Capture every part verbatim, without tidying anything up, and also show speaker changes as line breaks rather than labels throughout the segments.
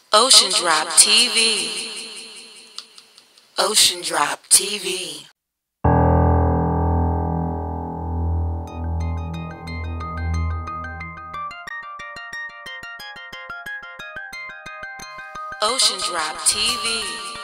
Ocean Drop T V. Ocean Drop T V. Ocean Drop T V.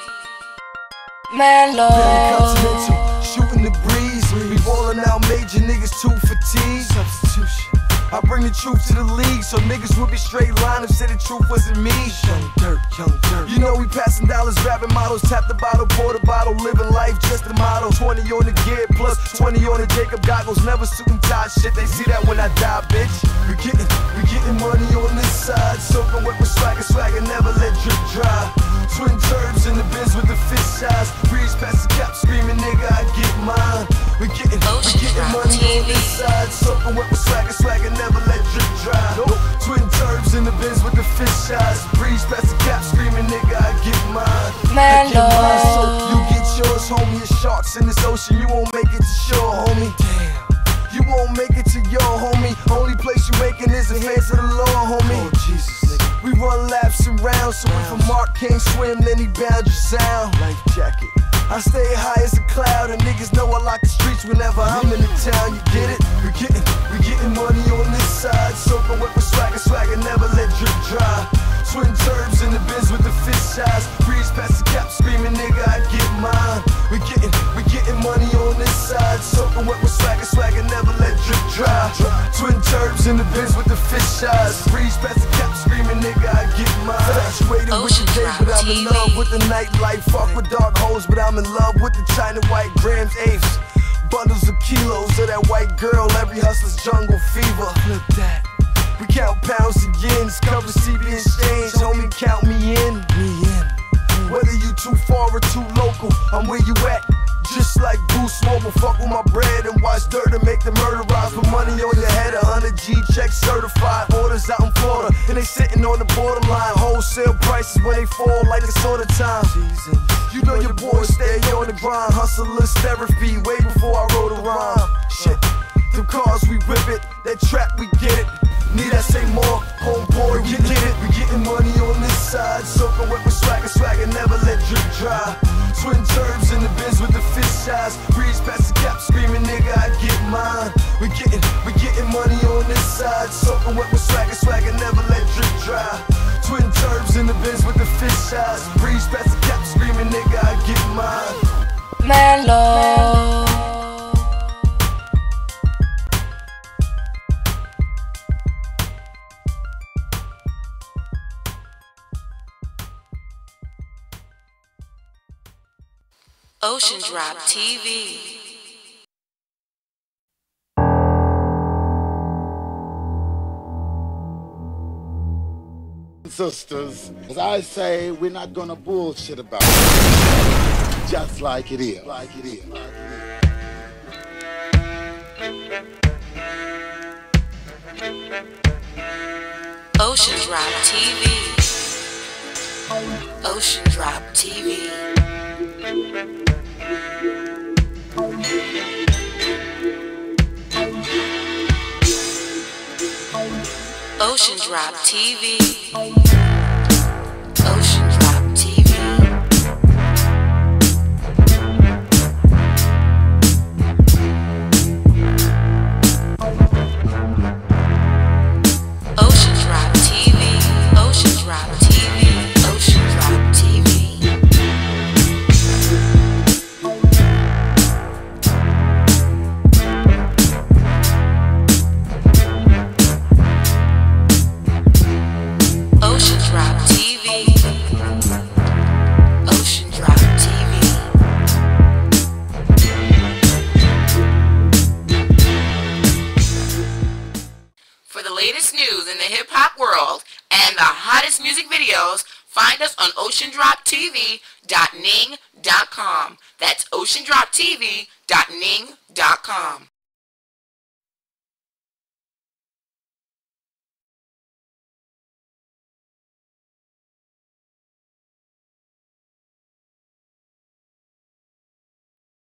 Mellow.
Continental, shooting the breeze. We ballin' out major niggas too fatigued. Substitution. I bring the truth to the league, so niggas would be straight line if said the truth wasn't me. Young dirt, young dirt. You know we passing dollars, rapping models, tap the bottle, pour the bottle, living life just a model. Twenty on the gear plus twenty on the Jacob goggles, never suit and tie shit. They see that when I die, bitch. We getting, we getting money on this side, soaking wet with swagger, swagger, never let drip dry. Twin turbs in the biz with the fish eyes, breeze past the cap, screaming, nigga, I get mine. We getting, we getting money on this side, soaking wet with swagger, swagger, never let drip dry. Nope. Twin turbs in the biz with the fish eyes, breeze past the cap, screaming, nigga, I get mine. I get mine, so you get yours, homie. It's sharks in this ocean, you won't make it to shore, homie. Damn. You won't make it to your homie. Only place you making is the hands of the law, homie. Oh, Jesus, nigga. We run laps and rounds, so if a mark can't swim, then he bound your sound. Life jacket. I stay high as a cloud, and niggas know I lock the streets whenever I'm in the town. You get it? We getting, we getting money on this side, soaking wet with swagger, swagger, never let drip dry. Twin turbs in the biz with the fish eyes, breeze past the cap, screaming, nigga, I get mine. We getting, we getting money on this side, soaking wet with swagger, swagger, never let drip dry. Twin turbs in the biz with the fish eyes, breeze past the cap, screaming, nigga, I get mine. Infatuated with the day, but I'm in love with the nightlife. Fuck with dark hoes, but I'm in love with the China white grams, eighths. Bundles of kilos of that white girl, every hustler's jungle fever. Flip that. We count pounds and yens, cover C B exchange, homie, count me in, me in. Whether you too far or too local, I'm where you at. Just like Boost Mobile, fuck with my bread and watch dirt and make the murder rise. Put money on your head, a hundred G checks certified. Orders out in Florida, and they sitting on the borderline. Wholesale prices when they fall like it's all the time. You know your boys stay on the grind, hustlers therapy way before I wrote a rhyme. Shit, them cars we whip it, that trap we get it. Need I say more? Homeboy, we get it. We getting money on this side, soaking wet with swagger, swagger, never let drip dry. Twin turbs in the biz with the fish eyes, breeze past the cap, screaming, nigga, I get mine. We getting, we getting money on this side, soaking wet with swagger, swagger, never let drip dry. Twin turbs in the biz with the fish eyes, breeze past the cap, screaming, nigga, I get mine.
Mellow.
Ocean Drop T V.
Sisters, as I say, we're not gonna bullshit about it. Just like it is. Like it is. Like it is.
Ocean Drop T V. Ocean Drop T V. Ocean Drop T V. Ocean Drop T V. Ocean Drop T V. Ocean Drop T V. Ocean Drop T V. Ocean Drop T V. Ocean Drop T V. For the latest news in the hip-hop world and the hottest music videos, find us on ocean drop T V dot ning dot com. That's ocean drop T V dot ning dot com.